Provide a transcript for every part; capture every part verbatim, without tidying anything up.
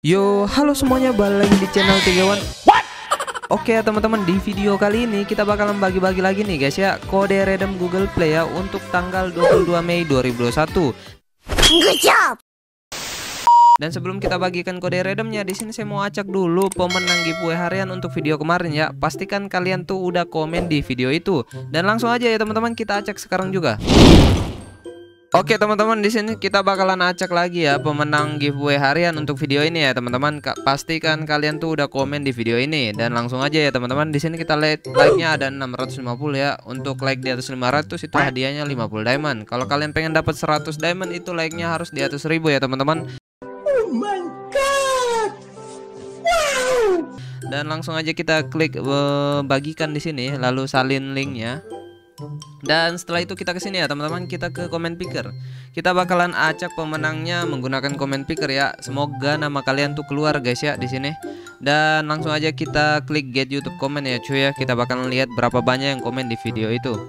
Yo, halo semuanya, balik lagi di channel Tiga One. Oke teman-teman, di video kali ini kita bakalan bagi-bagi lagi nih guys ya, kode redeem Google Play ya untuk tanggal dua puluh dua Mei dua ribu dua puluh satu. Good job. Dan sebelum kita bagikan kode redeemnya, di sini saya mau acak dulu pemenang giveaway harian untuk video kemarin ya. Pastikan kalian tuh udah komen di video itu. Dan langsung aja ya teman-teman, kita acak sekarang juga. Oke teman-teman, di sini kita bakalan acak lagi ya pemenang giveaway harian untuk video ini ya teman-teman. Pastikan kalian tuh udah komen di video ini. Dan langsung aja ya teman-teman, di sini kita lihat like-nya ada enam ratus lima puluh ya. Untuk like di atas lima ratus itu hadiahnya lima puluh diamond. Kalau kalian pengen dapat seratus diamond itu like-nya harus di atas seribu ya teman-teman. Oh my god. Wow. Dan langsung aja kita klik uh, bagikan di sini, lalu salin linknya. Dan setelah itu kita ke sini ya teman-teman, kita ke comment picker. Kita bakalan acak pemenangnya menggunakan comment picker ya. Semoga nama kalian tuh keluar guys ya di sini. Dan langsung aja kita klik get YouTube comment ya cuy ya. Kita bakalan lihat berapa banyak yang komen di video itu.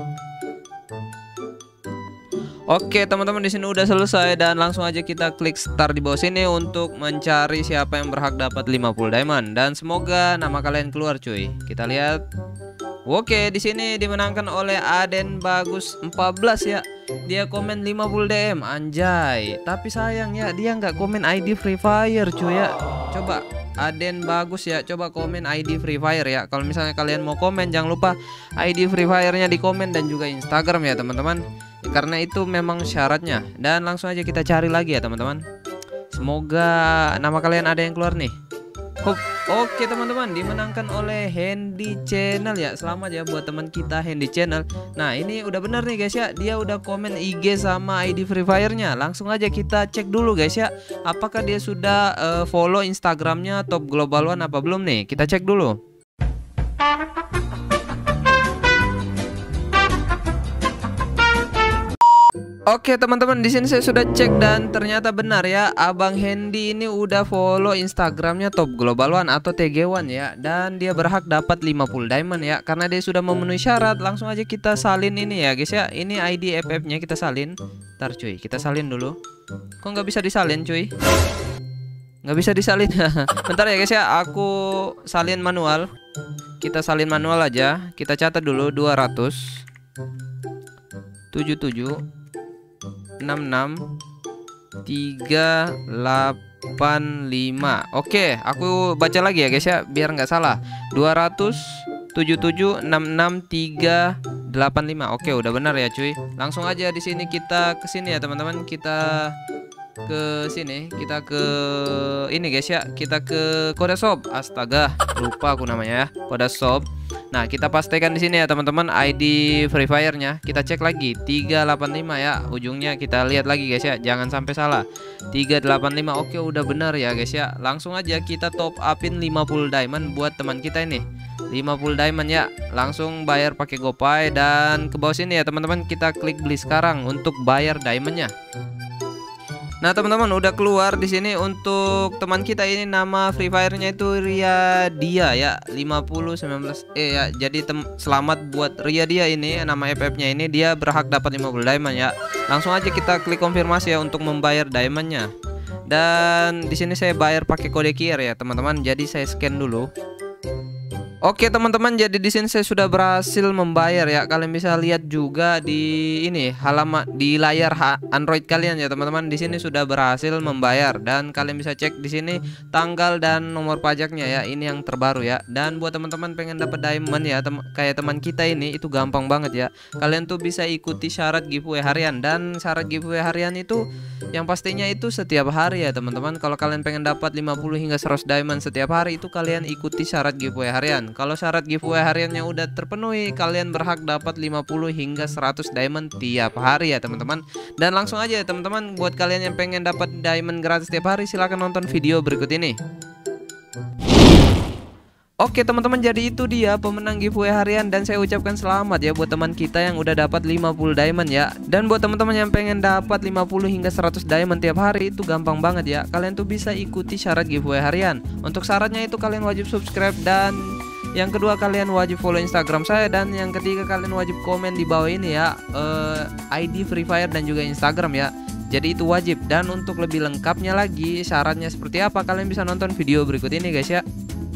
Oke teman-teman, di sini udah selesai dan langsung aja kita klik start di bawah sini untuk mencari siapa yang berhak dapat lima puluh diamond dan semoga nama kalian keluar cuy. Kita lihat. Oke, di sini dimenangkan oleh Aden Bagus empat belas ya. Dia komen lima puluh D M, anjay. Tapi sayang ya, dia nggak komen I D Free Fire cuy ya. Coba Aden Bagus ya, coba komen I D Free Fire ya. Kalau misalnya kalian mau komen, jangan lupa I D Free Fire-nya di komen dan juga Instagram ya teman-teman. Karena itu memang syaratnya. Dan langsung aja kita cari lagi ya teman-teman. Semoga nama kalian ada yang keluar nih. Oke teman-teman, dimenangkan oleh Handy Channel ya. Selamat ya buat teman kita Handy Channel. Nah ini udah bener nih guys ya, dia udah komen I G sama I D Free Fire-nya. Langsung aja kita cek dulu guys ya, apakah dia sudah uh, follow Instagramnya Top Global One apa belum nih. Kita cek dulu. Oke teman-teman, di sini saya sudah cek dan ternyata benar ya, Abang Handy ini udah follow Instagramnya Top Global One atau T G One ya. Dan dia berhak dapat lima puluh diamond ya, karena dia sudah memenuhi syarat. Langsung aja kita salin ini ya guys ya. Ini I D F F-nya kita salin. Ntar cuy, kita salin dulu. Kok nggak bisa disalin cuy? Nggak bisa disalin. Bentar ya guys ya, aku salin manual. Kita salin manual aja. Kita catat dulu dua ratus tujuh puluh tujuh enam enam tiga delapan lima. Oke, aku baca lagi ya guys ya biar nggak salah. Dua ratus tujuh puluh tujuh enam enam tiga delapan lima. Oke, udah benar ya cuy. Langsung aja di sini kita ke sini ya teman-teman. Kita ke sini, kita ke ini guys ya. Kita ke kode shop. Astaga, lupa aku namanya ya. Kode shop. Nah, kita pastikan di sini ya teman-teman I D Free Fire-nya. Kita cek lagi tiga delapan lima ya. Ujungnya kita lihat lagi guys ya. Jangan sampai salah. tiga delapan lima. Oke, udah benar ya guys ya. Langsung aja kita top upin lima puluh diamond buat teman kita ini. lima puluh diamond ya. Langsung bayar pakai GoPay dan ke bawah sini ya teman-teman, kita klik beli sekarang untuk bayar diamondnya. Nah teman-teman, udah keluar di sini untuk teman kita ini, nama Free Fire-nya itu Ria Dia ya, lima puluh sembilan belas eh ya. Jadi tem selamat buat Ria Dia ini, nama F F-nya ini, dia berhak dapat lima puluh diamond ya. Langsung aja kita klik konfirmasi ya untuk membayar diamondnya. Dan di sini saya bayar pakai kode Q R ya teman-teman. Jadi saya scan dulu. Oke teman-teman, jadi di sini saya sudah berhasil membayar ya. Kalian bisa lihat juga di ini halaman di layar Android kalian ya teman-teman. Di sini sudah berhasil membayar dan kalian bisa cek di sini tanggal dan nomor pajaknya ya. Ini yang terbaru ya. Dan buat teman-teman pengen dapat diamond ya, tem kayak teman kita ini, itu gampang banget ya. Kalian tuh bisa ikuti syarat giveaway harian, dan syarat giveaway harian itu yang pastinya itu setiap hari ya teman-teman. Kalau kalian pengen dapat lima puluh hingga seratus diamond setiap hari, itu kalian ikuti syarat giveaway harian. Kalau syarat giveaway hariannya udah terpenuhi, kalian berhak dapat lima puluh hingga seratus diamond tiap hari ya teman-teman. Dan langsung aja ya teman-teman, buat kalian yang pengen dapat diamond gratis tiap hari, silahkan nonton video berikut ini. Oke teman-teman, jadi itu dia pemenang giveaway harian dan saya ucapkan selamat ya buat teman kita yang udah dapat lima puluh diamond ya. Dan buat teman-teman yang pengen dapat lima puluh hingga seratus diamond tiap hari, itu gampang banget ya. Kalian tuh bisa ikuti syarat giveaway harian. Untuk syaratnya itu kalian wajib subscribe, dan yang kedua kalian wajib follow Instagram saya, dan yang ketiga kalian wajib komen di bawah ini ya, uh, I D Free Fire dan juga Instagram ya. Jadi itu wajib. Dan untuk lebih lengkapnya lagi syaratnya seperti apa, kalian bisa nonton video berikut ini guys ya.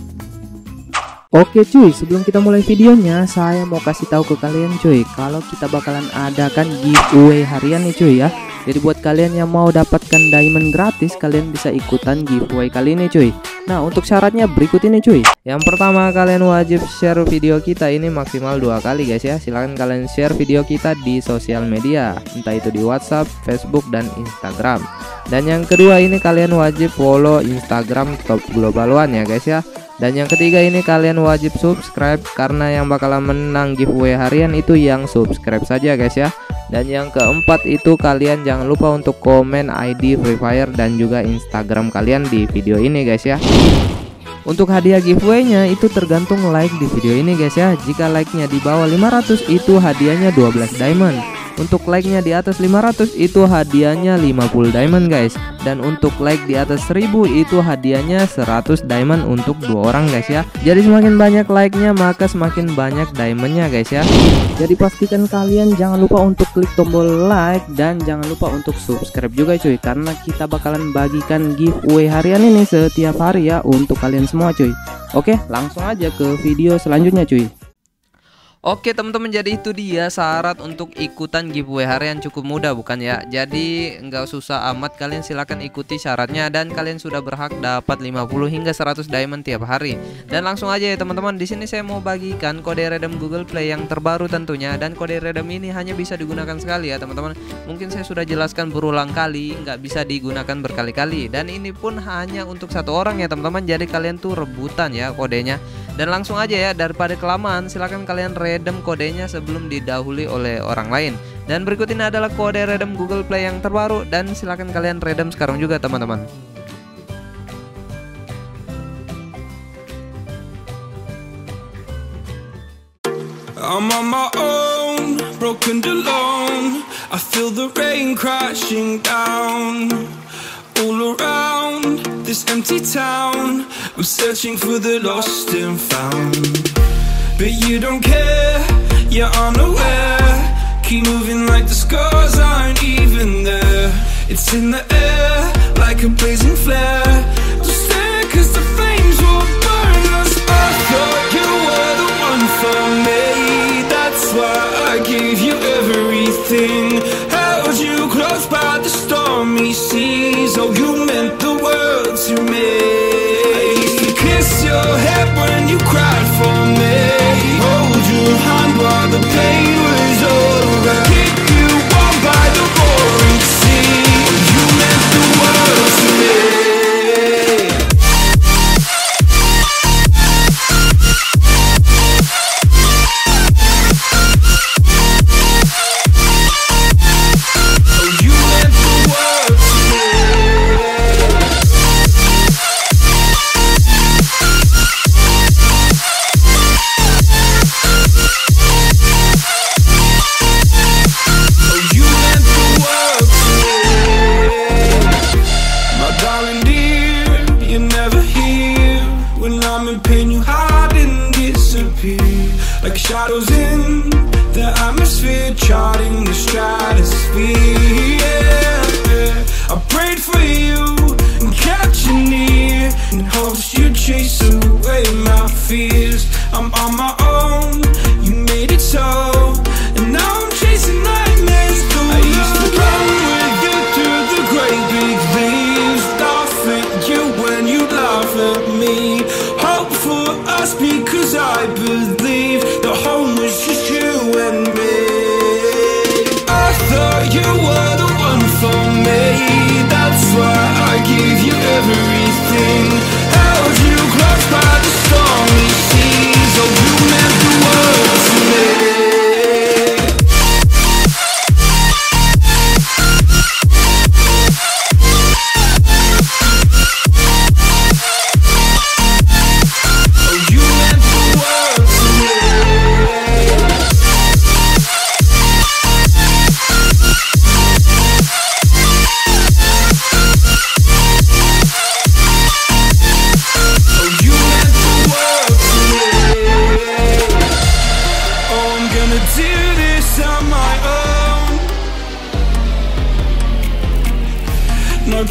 Oke cuy, sebelum kita mulai videonya, saya mau kasih tahu ke kalian cuy, kalau kita bakalan adakan giveaway harian nih cuy ya. Jadi buat kalian yang mau dapatkan diamond gratis, kalian bisa ikutan giveaway kali ini cuy. Nah, untuk syaratnya berikut ini cuy. Yang pertama, kalian wajib share video kita ini maksimal dua kali guys ya. Silahkan kalian share video kita di sosial media, entah itu di WhatsApp, Facebook, dan Instagram. Dan yang kedua ini kalian wajib follow Instagram Top Global One ya guys ya. Dan yang ketiga ini kalian wajib subscribe, karena yang bakalan menang giveaway harian itu yang subscribe saja guys ya. Dan yang keempat itu kalian jangan lupa untuk komen I D Free Fire dan juga Instagram kalian di video ini guys ya. Untuk hadiah giveaway-nya itu tergantung like di video ini guys ya. Jika like-nya di bawah lima ratus itu hadiahnya dua belas diamond. Untuk like-nya di atas lima ratus itu hadiahnya lima puluh diamond guys. Dan untuk like di atas seribu itu hadiahnya seratus diamond untuk dua orang guys ya. Jadi semakin banyak like-nya maka semakin banyak diamondnya guys ya. Jadi pastikan kalian jangan lupa untuk klik tombol like dan jangan lupa untuk subscribe juga cuy, karena kita bakalan bagikan giveaway harian ini setiap hari ya untuk kalian semua cuy. Oke, langsung aja ke video selanjutnya cuy. Oke teman-teman, jadi itu dia syarat untuk ikutan giveaway harian, cukup mudah bukan ya. Jadi nggak susah amat, kalian silahkan ikuti syaratnya dan kalian sudah berhak dapat lima puluh hingga seratus diamond tiap hari. Dan langsung aja ya teman-teman, di sini saya mau bagikan kode redeem Google Play yang terbaru tentunya. Dan kode redeem ini hanya bisa digunakan sekali ya teman-teman. Mungkin saya sudah jelaskan berulang kali, nggak bisa digunakan berkali-kali. Dan ini pun hanya untuk satu orang ya teman-teman. Jadi kalian tuh rebutan ya kodenya. Dan langsung aja ya, daripada kelamaan silahkan kalian redeem kodenya sebelum didahului oleh orang lain. Dan berikut ini adalah kode redeem Google Play yang terbaru, dan silahkan kalian redeem sekarang juga teman-teman. I'm on my own, broken alone. I feel the rain crashing down all around this empty town. I'm searching for the lost and found, but you don't care, you're unaware. Keep moving like the scars aren't even there. It's in the air like a blazing flare. Don't stare cause the flames will burn us. I thought you were the one for me, that's why I gave you everything. Held you close by the stormy seas. Oh, you meant the world to me. I used to kiss your head when you cried for me, hold your hand while the pain was over, keep you warm by the roaring sea. Oh, you meant the world to me. Like shadows in the atmosphere, charting the stratosphere. Yeah. I prayed for you and kept you near, in hopes you'd chase away my fears. I'm on my own, you made it so, and now I'm chasing nightmares too. I used to run with you through the great big leaves, laugh at you when you laugh at me. Hope for us because I believe the home was just you and me. I thought you were the one for me, that's why I gave you everything. Held you close by the stormy seas. Oh, you meant the world to me.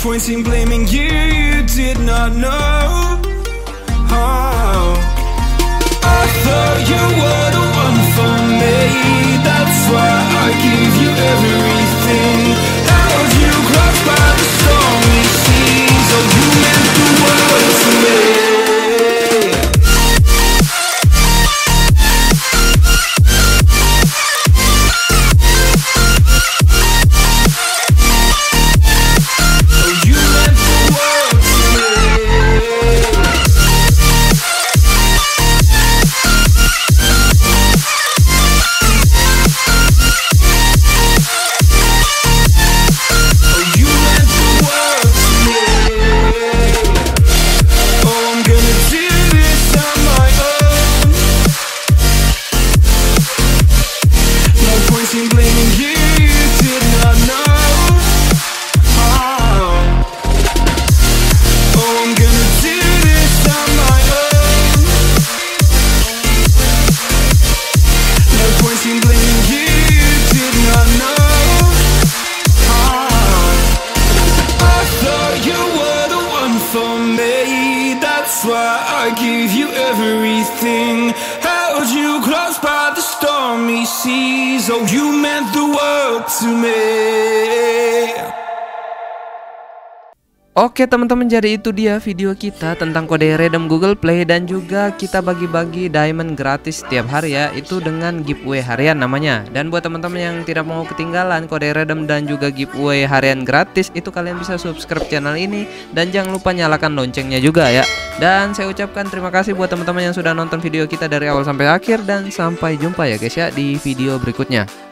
point in blaming you, you did not know. Oh, I thought you were the one for me, that's why I give you everything. Held you close by the stormy seas, oh you meant the world to me. I give you everything, held you close by the stormy seas, oh you meant the world to me. Oke teman-teman, jadi itu dia video kita tentang kode redeem Google Play, dan juga kita bagi-bagi diamond gratis setiap hari ya, itu dengan giveaway harian namanya. Dan buat teman-teman yang tidak mau ketinggalan kode redeem dan juga giveaway harian gratis, itu kalian bisa subscribe channel ini dan jangan lupa nyalakan loncengnya juga ya. Dan saya ucapkan terima kasih buat teman-teman yang sudah nonton video kita dari awal sampai akhir, dan sampai jumpa ya guys ya di video berikutnya.